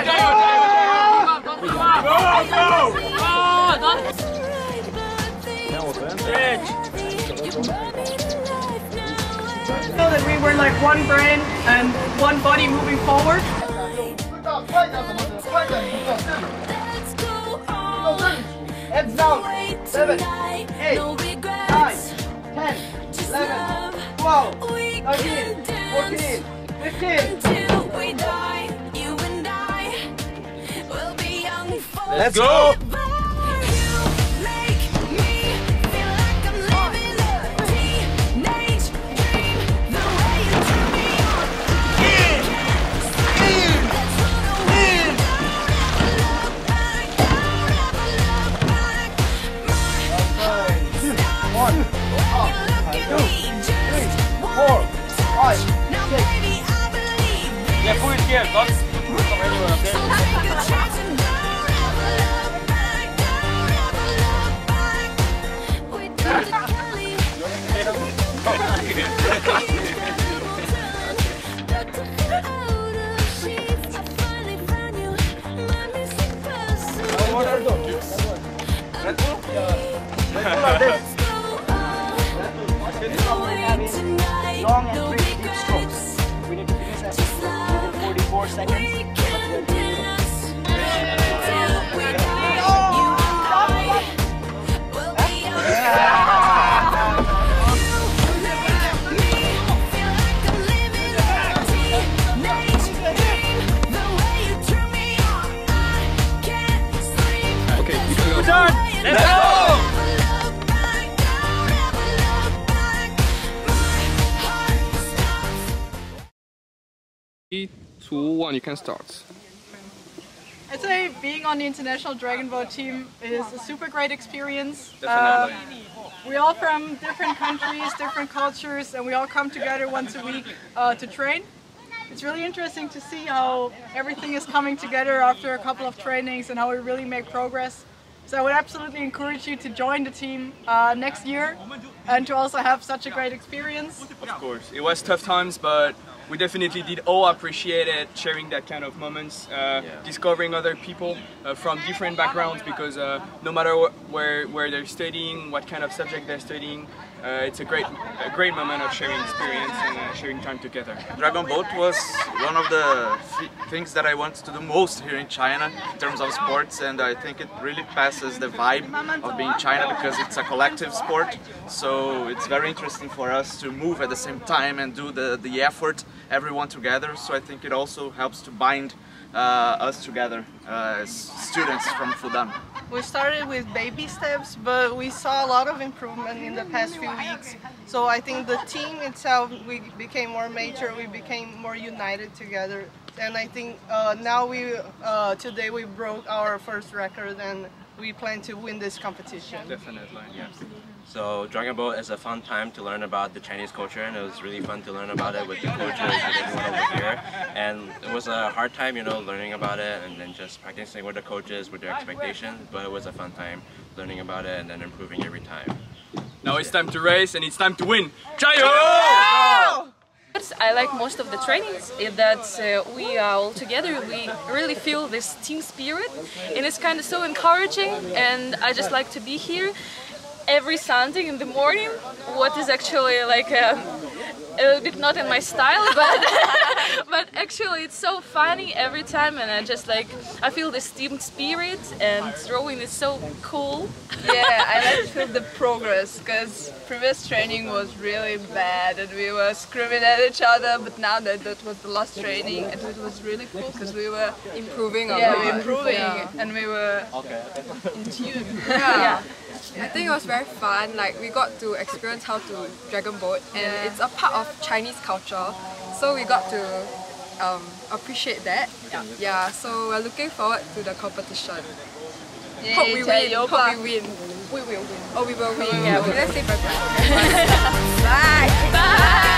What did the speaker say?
So that we were like one brain and one body moving forward. Heads down. 7, 8, 9, 10, 11, 12, 13, 14, 15. Let's go! Yeah, pull it here, don't come anywhere, okay? Long and pretty deep strokes. We need to finish that within 44 seconds. Okay, we're done! Let's go! 3, 2, 1, you can start. I'd say being on the international Dragon Boat team is a super great experience. Definitely. We're all from different countries, different cultures, and we all come together once a week to train. It's really interesting to see how everything is coming together after a couple of trainings and how we really make progress. So I would absolutely encourage you to join the team next year and to also have such a great experience. Of course, it was tough times, but we definitely did all appreciate it, sharing that kind of moments, discovering other people from different backgrounds, because no matter where they're studying, what kind of subject they're studying, it's a great moment of sharing experience and sharing time together. Dragon Boat was one of the things that I want to do most here in China in terms of sports, and I think it really passes the vibe of being China because it's a collective sport. So it's very interesting for us to move at the same time and do the effort, everyone together. So I think it also helps to bind us together as students from Fudan. We started with baby steps, but we saw a lot of improvement in the past few weeks. So I think the team itself, we became more mature, we became more united together. And I think now today we broke our first record and we plan to win this competition. Definitely, yeah. So Dragon Boat is a fun time to learn about the Chinese culture, and it was really fun to learn about it with the coaches and everyone over here. And it was a hard time, you know, learning about it and then just practicing with the coaches with their expectations, but it was a fun time learning about it and then improving every time. Now it's time to race and it's time to win. Jayo! I like most of the trainings that we are all together. We really feel this team spirit, and it's kind of so encouraging, and I just like to be here every Sunday in the morning. What is actually like a little bit not in my style, but actually it's so funny every time, and I feel this team spirit, and rowing is so cool. Yeah, I like to feel the progress, because previous training was really bad and we were screaming at each other, but now that was the last training, and it was really cool because we were improving and we were in tune. Yeah. I think it was very fun. Like, we got to experience how to Dragon Boat, and it's a part of Chinese culture, so we got to appreciate that. Yeah, so we're looking forward to the competition. Yay, Hope we win. Hope we win. We will win. Oh, we will win. Yeah, let's say bye-bye. Bye. Bye.